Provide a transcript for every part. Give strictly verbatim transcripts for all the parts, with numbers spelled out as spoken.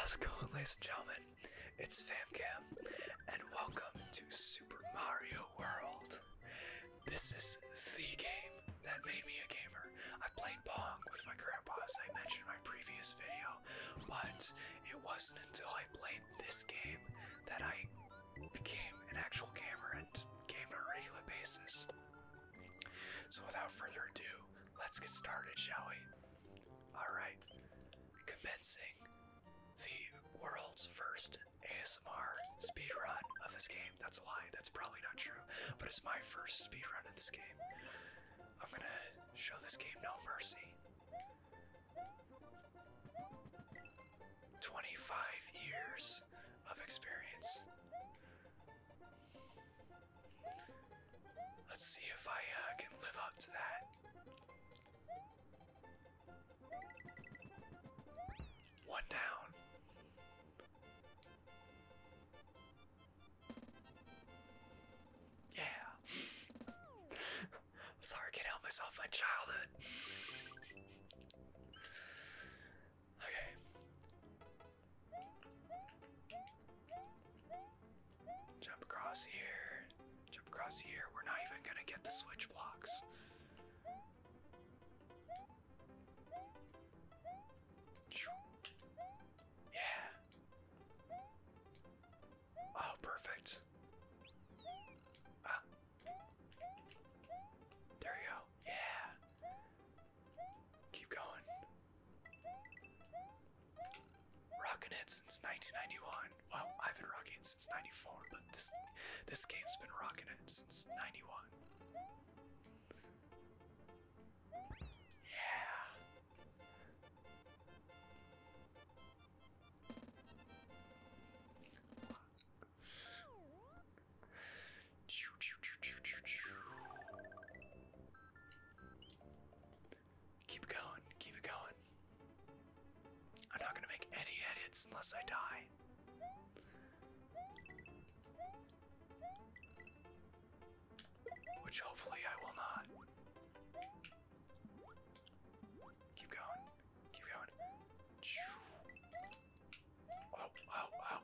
How's it going, ladies and gentlemen? It's FamKam, and welcome to Super Mario World. This is the game that made me a gamer. I played Pong with my grandpa, as I mentioned in my previous video, but it wasn't until I played this game that I became an actual gamer and gamed on a regular basis. So without further ado, let's get started, shall we? Alright, commencing the world's first A S M R speedrun of this game. That's a lie, that's probably not true, but it's my first speedrun of this game. I'm gonna show this game no mercy. twenty-five years of experience. Let's see if I uh, can live up to that. One down. Yeah. I'm sorry, I can't help myself, my childhood. Okay. Jump across here. Jump across here. We're not even gonna get the switch blocks. Yeah. Oh, perfect. Ah. There you go. Yeah. Keep going. Rocking it since nineteen ninety-one. Well, I've been rocking it since ninety-four, but this this game's been rocking it since ninety-one. Yeah. Keep going, keep it going. I'm not gonna make any edits unless I die. Which hopefully I will not. Keep going, keep going. Oh, oh, oh.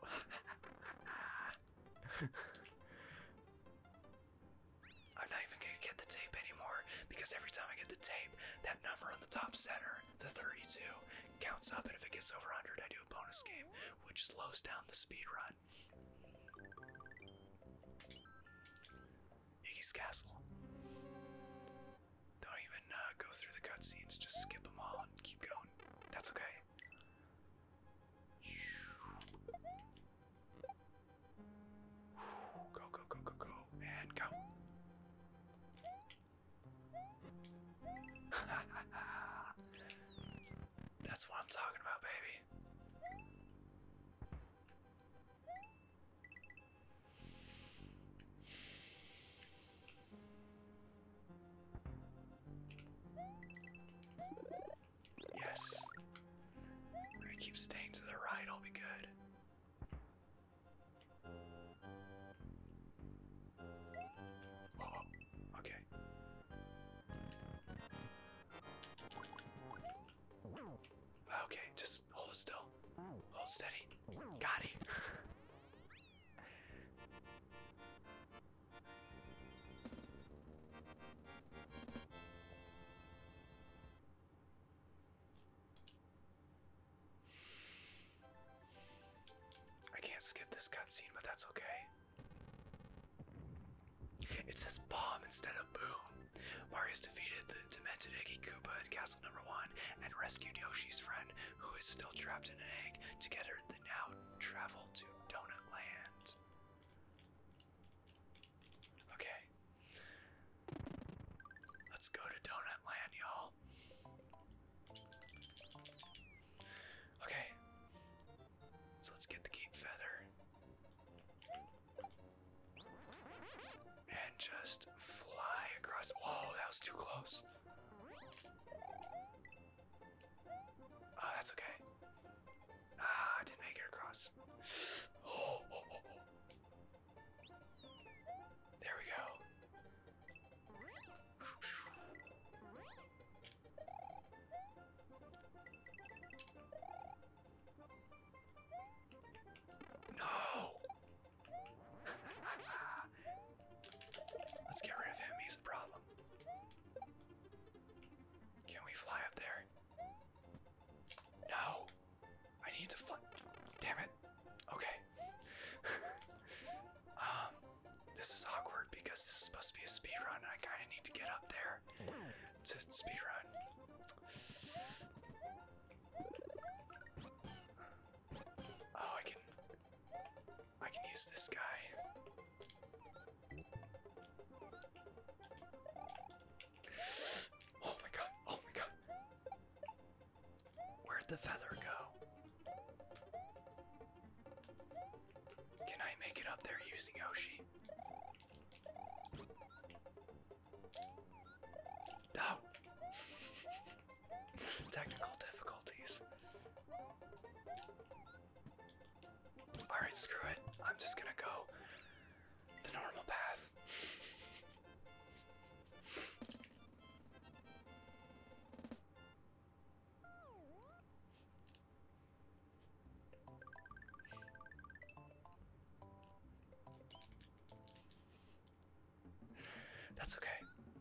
I'm not even gonna get the tape anymore because every time I get the tape, that number on the top center, the thirty-two, counts up, and if it gets over one hundred, I do a bonus game, which slows down the speed run. Iggy's Castle. Don't even uh, go through the cutscenes, just skip them all and keep going. That's okay. Go, go, go, go, go, and go. That's what I'm talking about, baby. Yes. We're gonna keep staying to the right, I'll be good. Oh, okay. Okay, just hold it still. Hold steady. Got it. I can't skip this cutscene, but that's okay. It says bomb instead of boom. Mario's defeated the demented Iggy Koopa in Castle Number One and rescued Yoshi's friend, who is still trapped in an egg. Together, they now travel to Donut Land. Okay. Let's go to Donut Land, y'all. Okay. So let's get the Keep Feather. And just fly across. Whoa, that was too close. Oh, that's okay. Ah, I didn't make it across. Oh, oh, oh, oh. There we go. supposed to be a speed run. I kind of need to get up there to speed run. Oh, I can, I can use this guy. Oh my god! Oh my god! Where'd the feather go? Can I make it up there using Yoshi? No! Technical difficulties. Alright, screw it. I'm just gonna go the normal path. That's okay.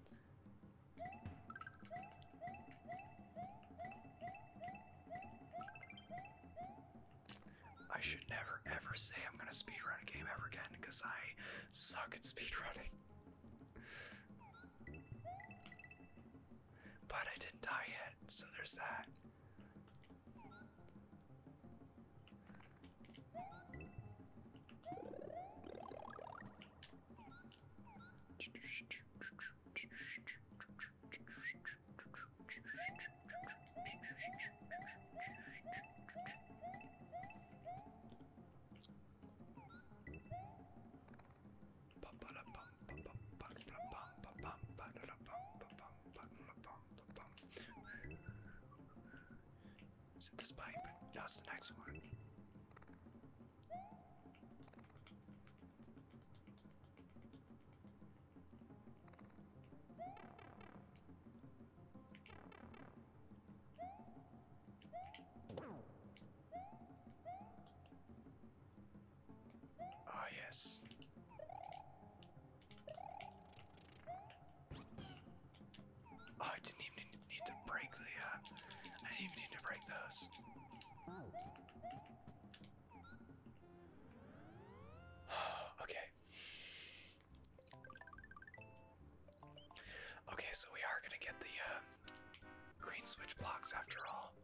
I should never ever say I'm gonna speedrun a game ever again because I suck at speedrunning. But I didn't die yet, so there's that. Is it this pipe? No, it's the next one. Oh, yes. Oh, I didn't even need to break the, uh, I didn't even need to break those. Okay. Okay, so we are gonna get the, uh, green switch blocks after all.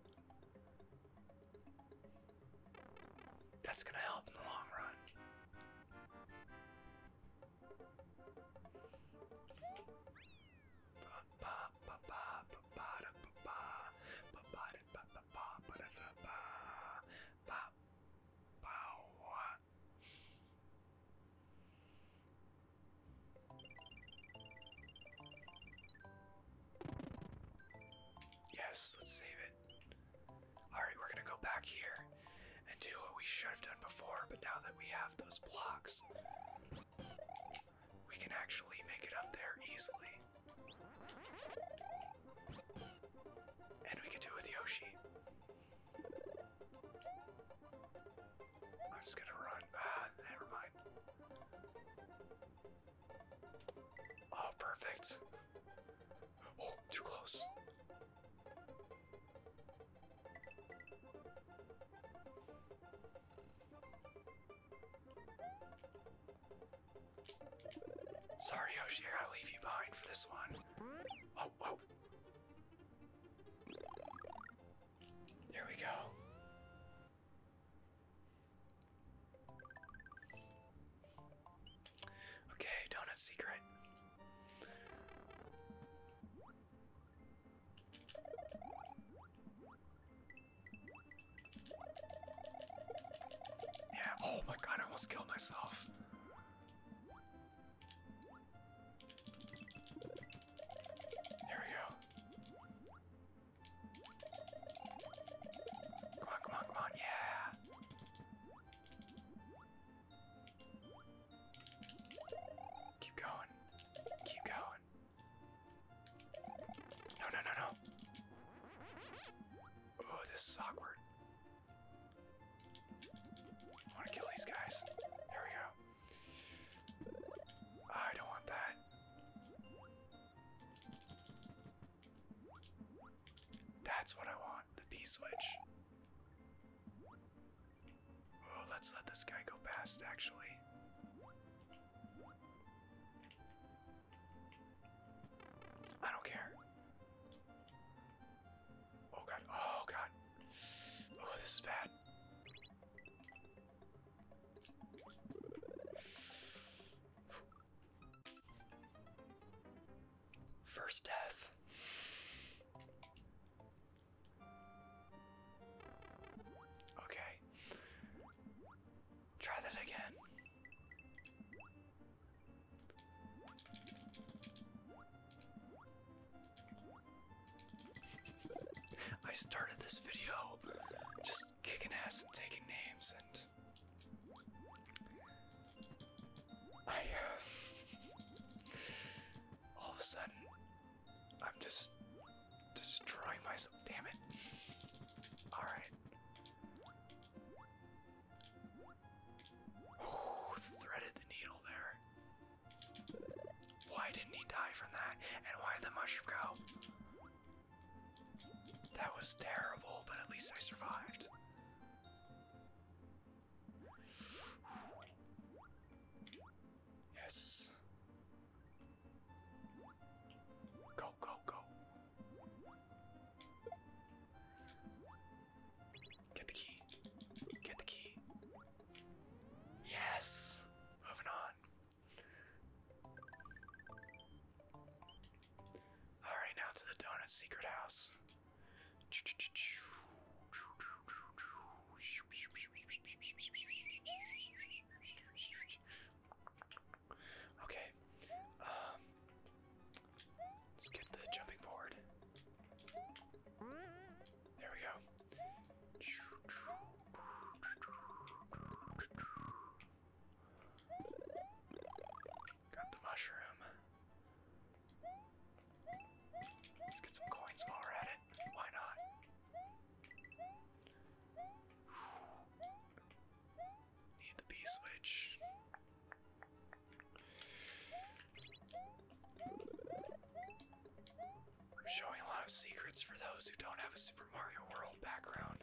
That's gonna help in the long run. Yes, let's save it. Alright, we're gonna go back here and do what we should have done before, but now that we have those blocks, we can actually make it up there easily. And we can do it with Yoshi. I'm just gonna run. Ah, never mind. Oh, perfect. Oh, too close. Sorry, Yoshi, I gotta leave you behind for this one. Oh, whoa. There we go. Okay, donut secret. Yeah, oh my god, I almost killed myself. There we go. Come on, come on, come on, yeah. Keep going. Keep going. No, no, no, no. Oh, this is awkward. I want to kill these guys. There we go. I don't want that. That's what I want, the P-switch. Oh, let's let this guy go past, actually. is bad. First death. Okay. Try that again. I started this video just kicking ass and taking names, and I, uh, all of a sudden, I'm just destroying myself. Damn it. Alright. Oh, threaded the needle there. Why didn't he die from that? And why did the mushroom go? That was terrible, but at least I survived. Yes. Go, go, go. Get the key. Get the key. Yes. Moving on. Alright, now to the donut secret house. Okay. Um, let's get the jumping board. There we go. Got the mushroom. Let's get some coins while we're at it. Why not? Need the B switch. I'm showing a lot of secrets for those who don't have a Super Mario World background.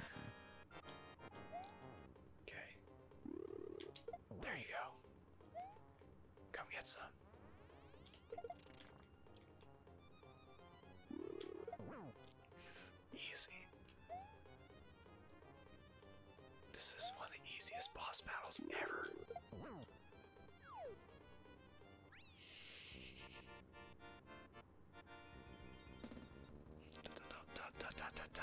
Okay. There you go. Come get some. Easy. This is one of the easiest boss battles ever. Da, da, da, da, da, da.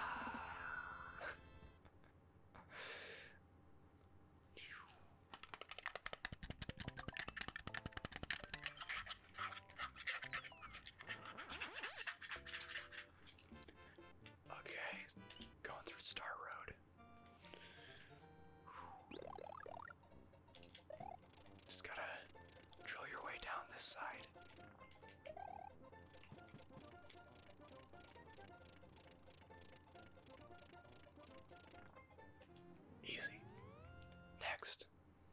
Okay, going through Star Road. Just gotta drill your way down this side. Easy. Next.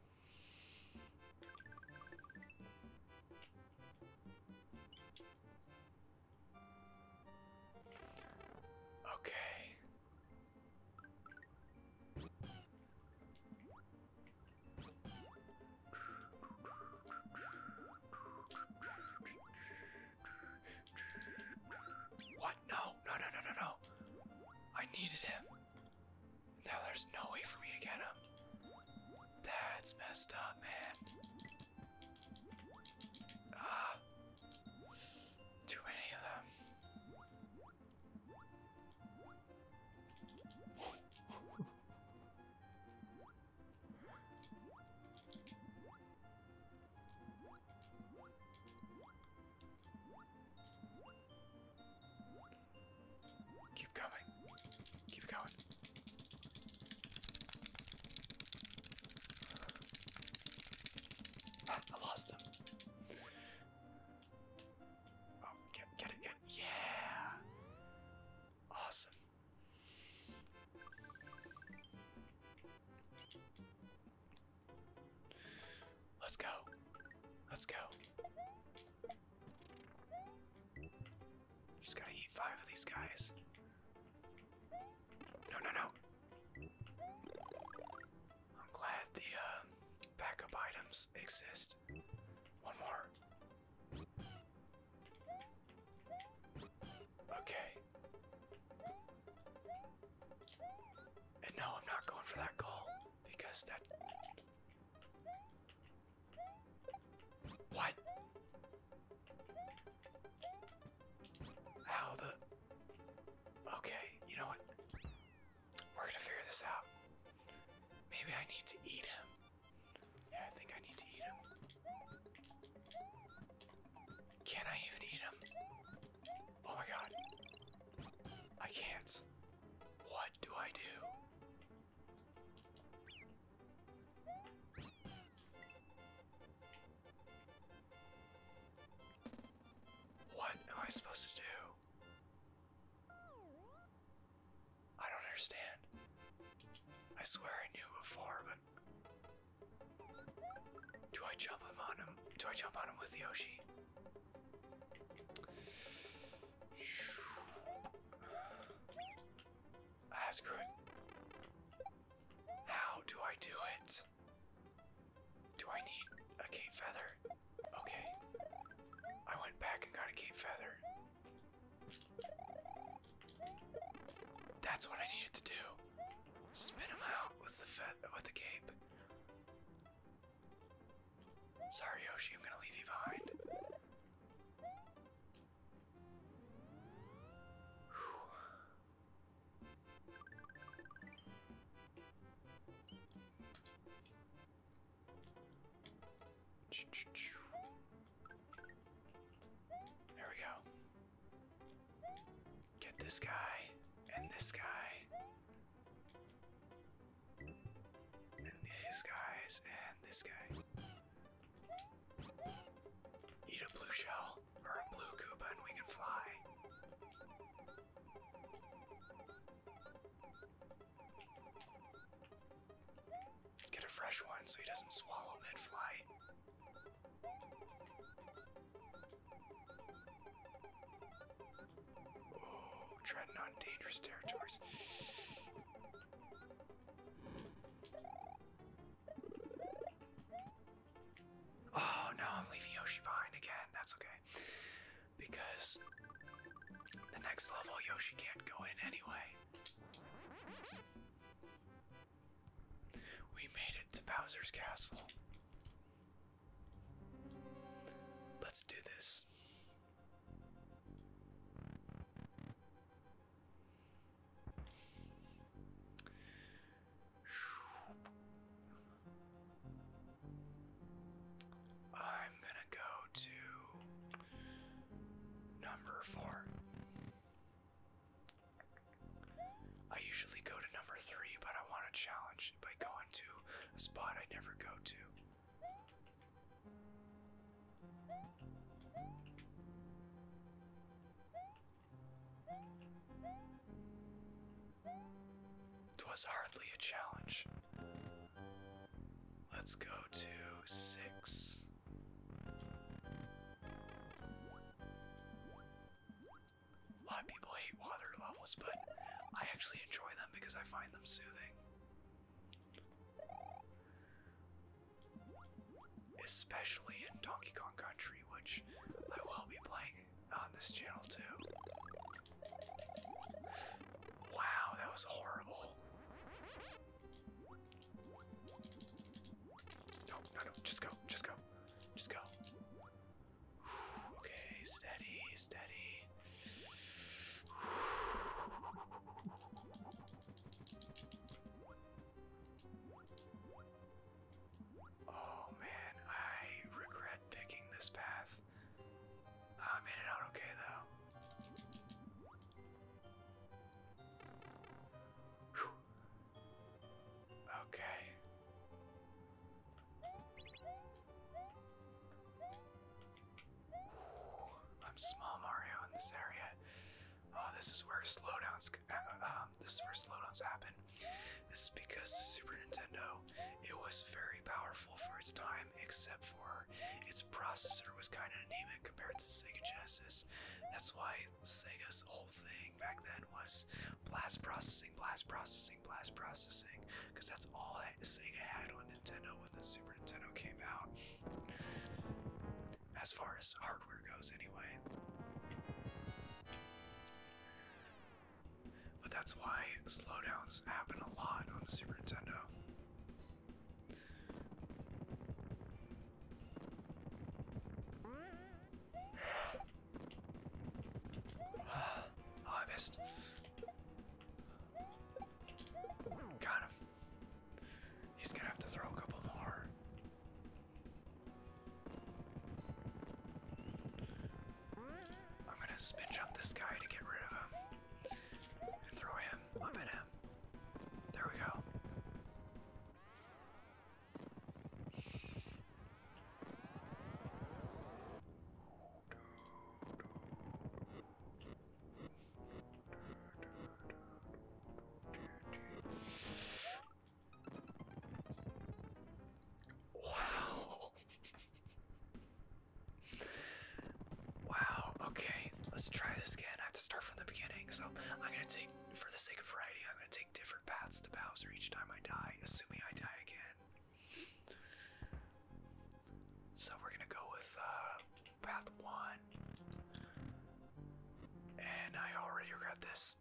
Okay. What? No, no, no, no, no, no. I needed him. Now there's no way for me to get him. That's messed up, man. Ah. Too many of them. Keep coming. Keep going. Ah, I lost him. Oh, get, get it, get it. Yeah. Awesome. Let's go. Let's go. Just gotta eat five of these guys. No, no, no. I'm glad the uh, backup items exist. One more. Okay. And No, I'm not going for that goal because that. What? How the. Okay, you know what? We're gonna figure this out. Maybe I need to eat him. Yeah, I think I need to eat him. Can I even eat him? Oh my god. I can't. What do I do? What am I supposed to do? I don't understand. I swear I knew before, but do I jump him on him? Do I jump on him with Yoshi? Ah, screw it. How do I do it? Do I need a cape feather? Okay. I went back and got a cape feather. That's what I needed to do. Spin him out with the fe with the cape. Sorry, Yoshi, I'm gonna leave you behind. There we go. Get this guy and this guy. And these guys and this guy. Eat a blue shell or a blue Koopa and we can fly. Let's get a fresh one so he doesn't swallow mid-flight. Oh, treading on dangerous territories. Oh, now I'm leaving Yoshi behind again. That's okay. Because the next level, Yoshi can't go in anyway. We made it to Bowser's Castle. Let's do this. I'm gonna go to number four. I usually go to number three, but I want to challenge by going to a spot I never go to. Twas hardly a challenge. Let's go to six. A lot of people hate water levels, but I actually enjoy them because I find them soothing. Especially in Donkey Kong Country, which I will be playing on this channel too. Wow, that was horrible. No, no, no, just go, just go, just go. Okay, steady, steady. Oh man, I regret picking this path. I made it out okay though. Whew. Okay. Ooh, I'm small Mario in this area. Oh, this is where slowdowns. Uh, um, this is where slowdowns happen. This is because the Super Nintendo, it was very powerful for its time, except for its processor was kind of anemic compared to Sega Genesis. That's why Sega's whole thing back then was blast processing, blast processing, blast processing, because that's all that Sega had on Nintendo when the Super Nintendo came out. As far as hardware goes, anyway. But that's That's why slowdowns happen a lot on the Super Nintendo. Oh, I missed. Got him. He's gonna have to throw a couple more. I'm gonna spin jump this guy to get rid of him. And throw him up at him. There we go. Wow. Wow, okay. Let's try this again. I have to start from the beginning, so I'm gonna take, for the sake of variety, I'm gonna take different paths to Bowser each time I die, assuming I die again. So we're gonna go with uh, path one. And I already regret this.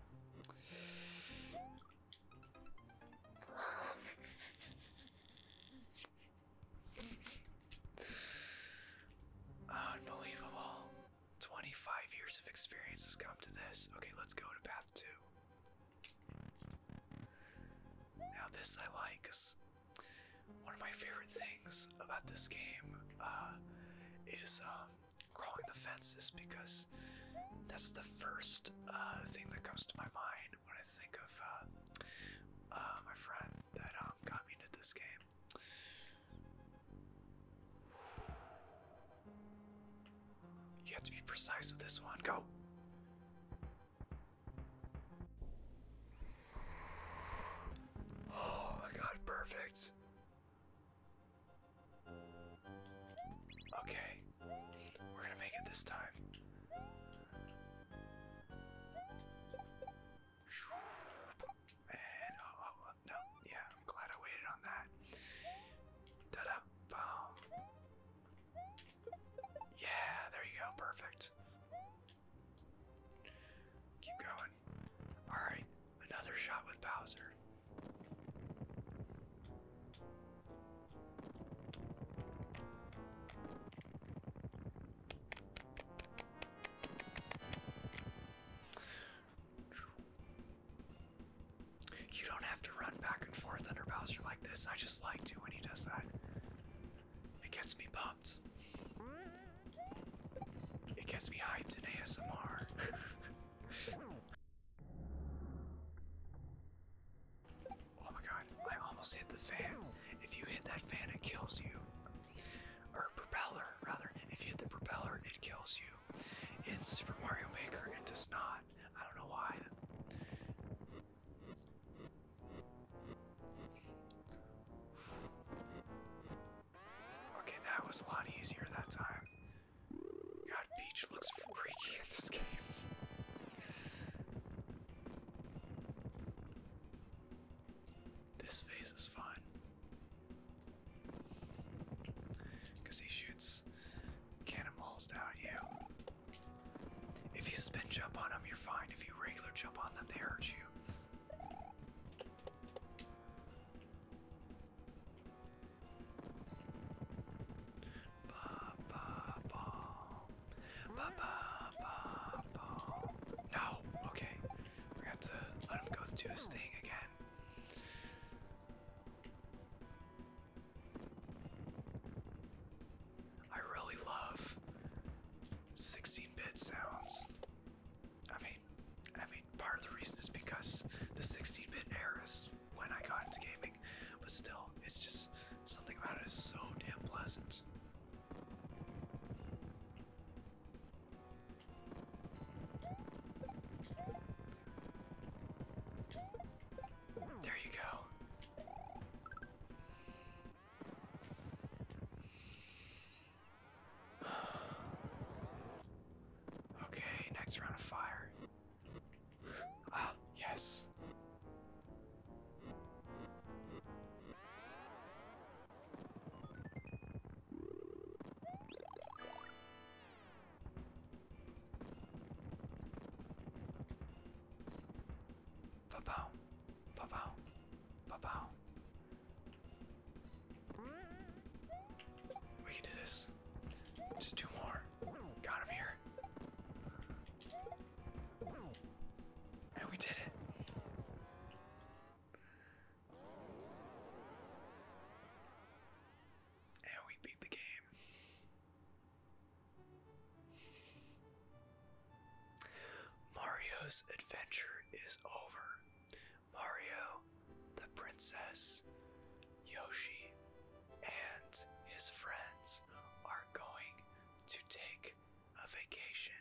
Unbelievable. twenty-five years of experience has come to this. Okay, let's go to path two. Now this I like, because one of my favorite things about this game uh, is um, crawling the fences, because that's the first uh, thing that comes to my mind when I think of uh, uh, my friend that um, got me into this game. You have to be precise with this one. Go! Oh my god, perfect. Okay, we're gonna make it this time. And oh, oh no, yeah, I'm glad I waited on that. Ta-da, boom. Yeah, there you go, perfect. Keep going. Alright, another shot with Bowser. You don't have to run back and forth under Bowser like this. I just like to when he does that. It gets me pumped. It gets me hyped in A S M R. Oh my god, I almost hit the fan. If you hit that fan, it kills you. Or propeller, rather. If you hit the propeller, it kills you. In Super Mario Maker, it does not. I don't know why. Okay, that was a lot easier that time. God, Peach looks freaky in this game. This phase is fun. Because he shoots cannonballs down at you. If you spin jump on them, you're fine. If you regular jump on them, they hurt you. Ba, ba, ba. Ba, ba, ba, ba. No, okay. We're gonna have to let him go do his thing again. I really love sixteen bit sounds. I mean, I mean, part of the reason is because the sixteen bit era is when I got into gaming, but still, it's just something about it is so damn pleasant. There you go. Okay, next round of fire. Ah, yes. Ba-bow. Ba-bow. Ba-bow. We can do this. Just two more. Got him here. And we did it. And we beat the game. Mario's adventure is over. Mario, the princess, Yoshi, and his friends are going to take a vacation.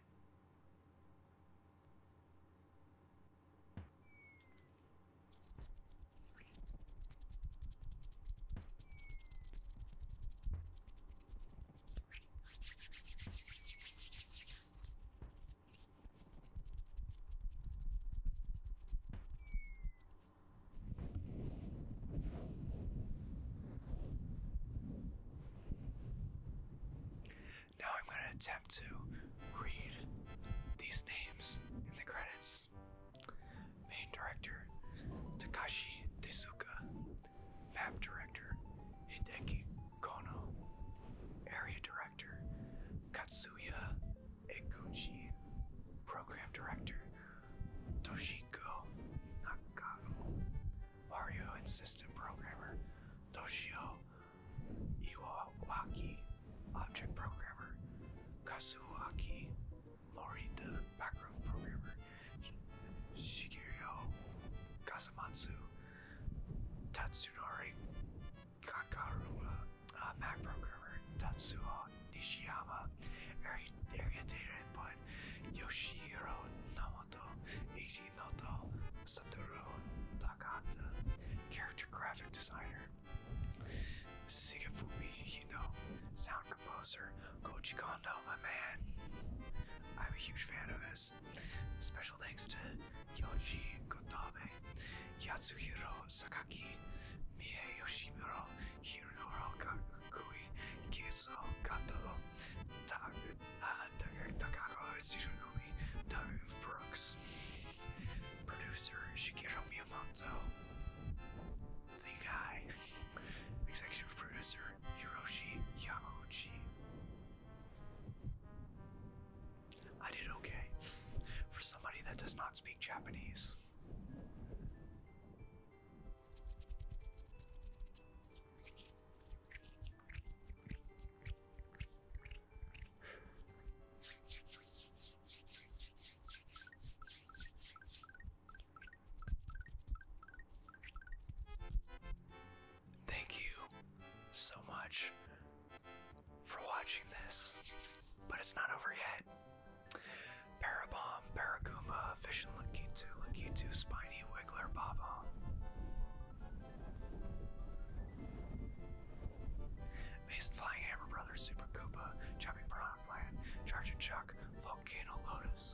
Now I'm going to attempt to read these names in the credits. Main director, Takashi Tezuka. Map director, Hideki Kono. Area director, Katsuya Eguchi. Program director, Toshiko Nakano. Mario and system programmer, Toshio Iwawaki. Object programmer, Kazuaki Morita. Background programmer, Shigeru Kasamatsu. Tatsunori Kakarua. Uh, Mac programmer, Tatsuo Nishiyama. Area, area data input, Yoshihiro Namoto. Ichinoto Satoru Takata. Character graphic designer, Sigafumi Hino. Sound composer, Koji Kondo, my man. I'm a huge fan of his. Special thanks to Yoji Kotabe, Yatsuhiro Sakaki, Mie Yoshimuro, Hironoro Kakui, Kiso Kato, Takako Tsurunomi, Doug Brooks. Producer, Shigeru Miyamoto. The guy. Executive producer, Hiroshi Yamauchi. I did okay for somebody that does not speak Japanese. Thank you so much for watching this, but it's not over yet. Parabomb, Paragoomba, Fish and Lakitu, Lakitu, Spiny, Wiggler, Baba. Mason Flying Hammer Brothers, Super Koopa, Jumping Piranha Plant, Charge and Chuck, Volcano Lotus.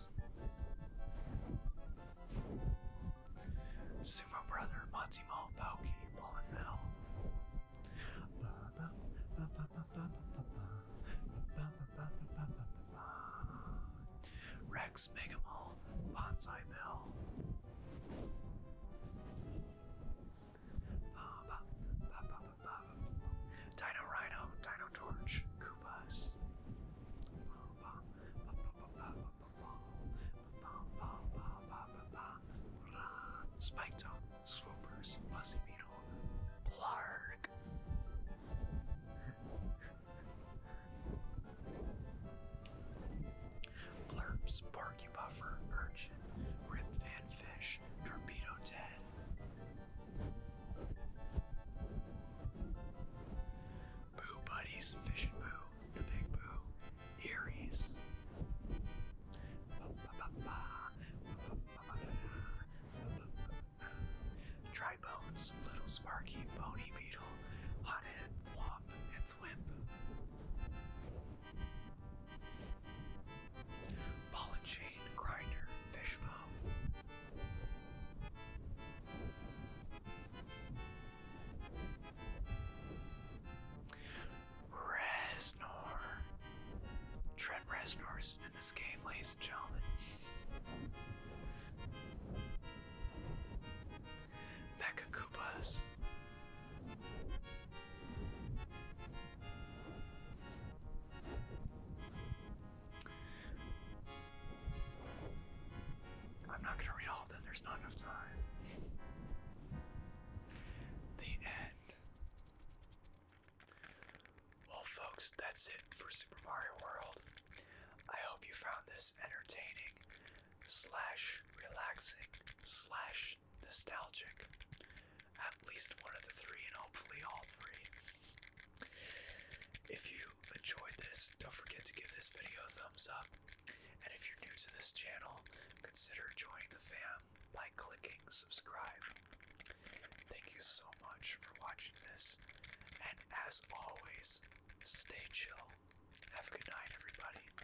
Sumo Brother, Matsimo, Pauki, Ball and Bell. Rex, Megamall, Bonsai Bell. Dino Rhino, Dino Torch, Koopas. Spiketoe, Swoopers, Muzzy Beetle, Blarg. Blurps, Porky Puffer, Urchin, Rip Van Fish, Torpedo Ted. Boo Buddies, Fish and Boo, the Big Boo, Eries. Dry Bones, Little Sparky, Bony Beetle, Hothead, Thwomp, and Thwimp. Ball and Chain, Grinder, Fishbow. Red anyways, that's it for Super Mario World. I hope you found this entertaining, slash relaxing, slash nostalgic. At least one of the three, and hopefully all three. If you enjoyed this, don't forget to give this video a thumbs up. And if you're new to this channel, consider joining the fam by clicking subscribe. Thank you so much for watching this. And as always, stay chill. Have a good night, everybody.